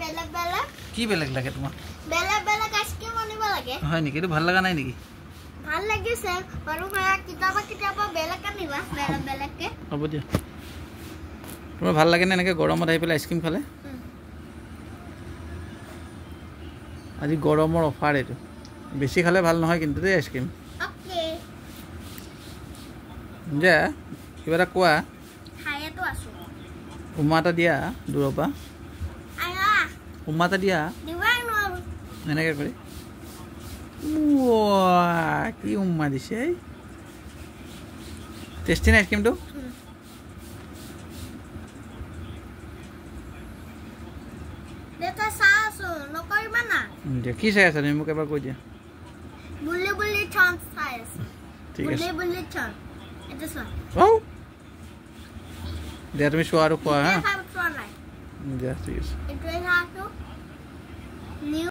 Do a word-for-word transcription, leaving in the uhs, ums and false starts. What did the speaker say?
বেলেগ বেলেগ কি বেলেগ লাগে তোমাক বেলেগ বেলেগ আইসক্রিম আনিব লাগে হয় নেকি? এইটো ভাল লগা নাই নেকি? ভাল লাগিছে বাৰু কিতাবা কিতাবা বেলেগ আনিবা বেলেগ বেলেগকে হ'ব দিয়া তোমাৰ ভাল লাগে নে এনেকৈ গৰমত আহি পেলাই আইচক্ৰীম খালে আজি গৰমৰ অফাৰ এইটো বেছি খালে ভাল নহয় কিন্তু দেই আইচক্ৰীম অ'কে যা কিবা এটা কোৱা খাইতো আছো উমা এটা দিয়া দূৰৰ পৰা আয়া উমা এটা দিয়া দিবাই নোৱাৰো এনেকৈ কৰি কি উমা দিছে টেষ্টি নে আইচক্ৰীমটো দেখা চাছো নকৰিবা না দিয়া কি চাই আছা তুমি মোক এবাৰ কৈ দিয়া বুলি বুলি চান্স চাই আছে ঠিক আছে বুলি বুলি চান্স এটা চোৱা ও দিয়া তুমি চোৱা আৰু খোৱা হা চোৱা নাই দিয়া ঠিক আছে এইটোৱে চাইছো